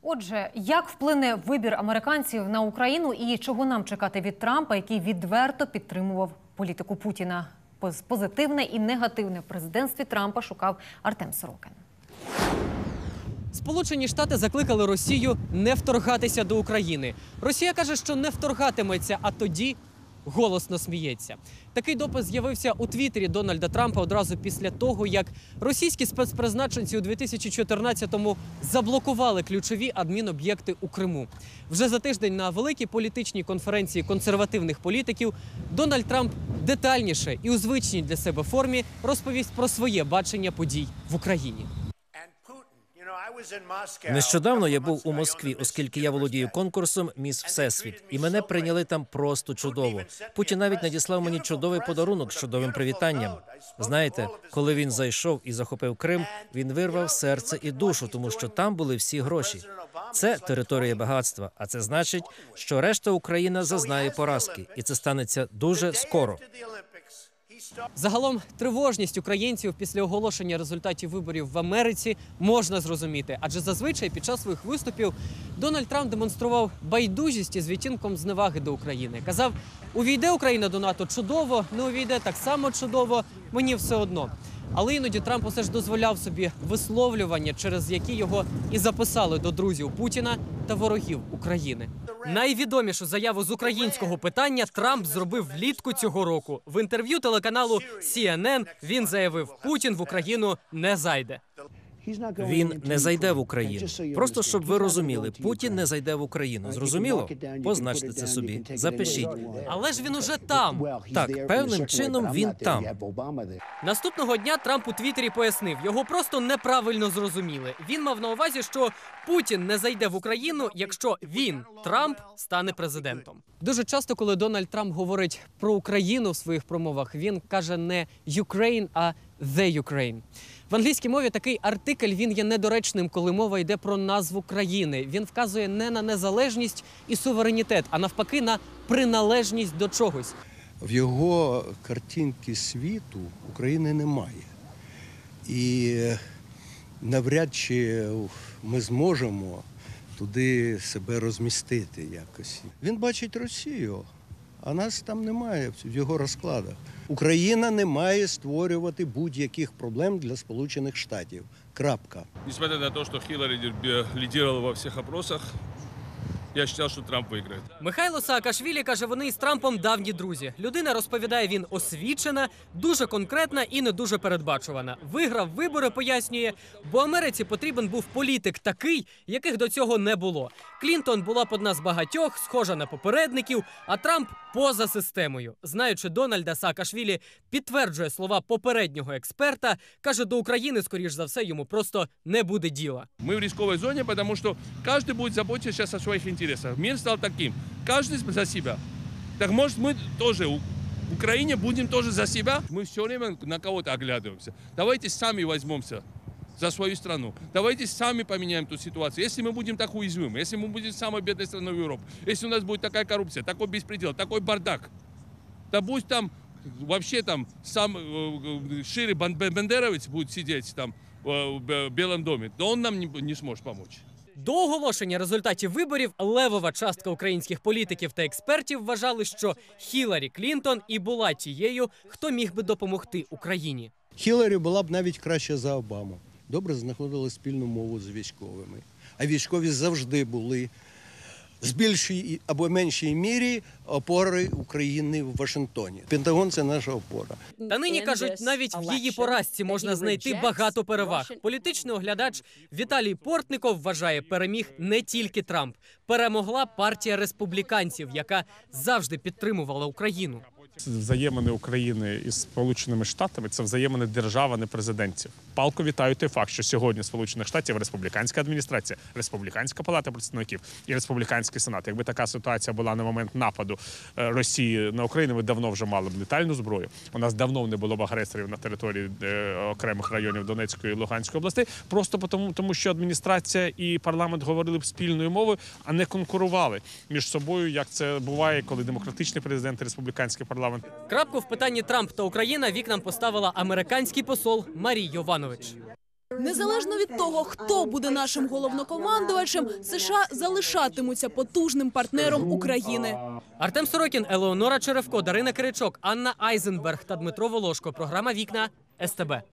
Отже, як вплине вибір американців на Україну і чого нам чекати від Трампа, який відверто підтримував політику Путіна? Позитивне і негативне в президентстві Трампа шукав Артем Сорокин. Сполучені Штати закликали Росію не вторгатися до України. Росія каже, що не вторгатиметься, а тоді голосно сміється. Такий допис з'явився у Твіттері Дональда Трампа одразу після того, як російські спецпризначенці у 2014-му заблокували ключові адміноб'єкти у Криму. Вже за тиждень на великій політичній конференції консервативних політиків Дональд Трамп детальніше і у звичній для себе формі розповість про своє бачення подій в Україні. Нещодавно я був у Москві, оскільки я володію конкурсом «Міс Всесвіт», і мене прийняли там просто чудово. Путін навіть надіслав мені чудовий подарунок з чудовим привітанням. Знаєте, коли він зайшов і захопив Крим, він вирвав серце і душу, тому що там були всі гроші. Це територія багатства, а це значить, що решта України зазнає поразки, і це станеться дуже скоро. Загалом тривожність українців після оголошення результатів виборів в Америці можна зрозуміти. Адже зазвичай під час своїх виступів Дональд Трамп демонстрував байдужість із відтінком зневаги до України. Казав, увійде Україна до НАТО чудово, не увійде так само чудово, мені все одно. Але іноді Трамп усе ж дозволяв собі висловлювання, через які його і записали до друзів Путіна та ворогів України. Найвідомішу заяву з українського питання Трамп зробив влітку цього року. В інтерв'ю телеканалу CNN він заявив, Путін в Україну не зайде. Він не зайде в Україну. Просто щоб ви розуміли, Путін не зайде в Україну. Зрозуміло? Позначте це собі. Запишіть. Але ж він уже там. Так, певним чином він там. Наступного дня Трамп у Твіттері пояснив, його просто неправильно зрозуміли. Він мав на увазі, що Путін не зайде в Україну, якщо він, Трамп, стане президентом. Дуже часто, коли Дональд Трамп говорить про Україну в своїх промовах, він каже не «Ukraine», а «the Ukraine». В англійській мові такий артикль, він є недоречним, коли мова йде про назву країни. Він вказує не на незалежність і суверенітет, а навпаки на приналежність до чогось. В його картинці світу України немає. І навряд чи ми зможемо туди себе розмістити якось. Він бачить Росію, а нас там немає в його розкладах. Україна не має створювати будь-яких проблем для Сполучених Штатів. Крапка. Несмотря на то, что Хиллари лидировала во всех опросах, я считал, що Трамп виграє. Михайло Саакашвілі каже, вони із Трампом давні друзі. Людина, розповідає він, освічена, дуже конкретна і не дуже передбачувана. Виграв вибори, пояснює, бо Америці потрібен був політик такий, яких до цього не було. Клінтон була б одна з багатьох, схожа на попередників, а Трамп поза системою. Знаючи Дональда, Саакашвілі підтверджує слова попереднього експерта, каже, до України, скоріш за все, йому просто не буде діла. Ми в ризиковій зоні, тому що кожен буде заботитися зараз о своїх інтересах. Мир стал таким. Каждый за себя. Так может мы тоже в Украине будем тоже за себя? Мы все время на кого-то оглядываемся. Давайте сами возьмемся за свою страну. Давайте сами поменяем ту ситуацию. Если мы будем так уязвимы, если мы будем самой бедной страной Европы, если у нас будет такая коррупция, такой беспредел, такой бардак, то пусть там вообще там сам Шири Бандеровец будет сидеть там в Белом доме, то он нам не сможет помочь. До оголошення результатів виборів левова частка українських політиків та експертів вважали, що Хіларі Клінтон і була тією, хто міг би допомогти Україні. Хіларі була б навіть краще за Обаму. Добре знаходили спільну мову з військовими. А військові завжди були з більшій або меншій мірі опори України в Вашингтоні. Пентагон – це наша опора. Та нині, кажуть, навіть в її поразці можна знайти багато переваг. Політичний оглядач Віталій Портников вважає, переміг не тільки Трамп. Перемогла партія республіканців, яка завжди підтримувала Україну. Взаємини України із Сполученими Штатами – це взаємини держав, а не президентів. Палко вітаю той факт, що сьогодні в Сполучених Штатів республіканська адміністрація, республіканська палата представників і республіканський сенат. Якби така ситуація була на момент нападу Росії на Україну, ми давно вже мали б летальну зброю. У нас давно не було б агресорів на території окремих районів Донецької і Луганської областей. Просто тому, що адміністрація і парламент говорили б спільною мовою, а не конкурували між собою, як це буває, коли демократичний президент і республіканський парламент. Крапку в питанні Трамп та Україна вікнам поставила американський посол Марій Йованович. Незалежно від того, хто буде нашим головнокомандувачем, США залишатимуться потужним партнером України. Артем Сорокін, Елеонора Черевко, Дарина Киричок, Анна Айзенберг та Дмитро Волошко. Програма «Вікна» СТБ.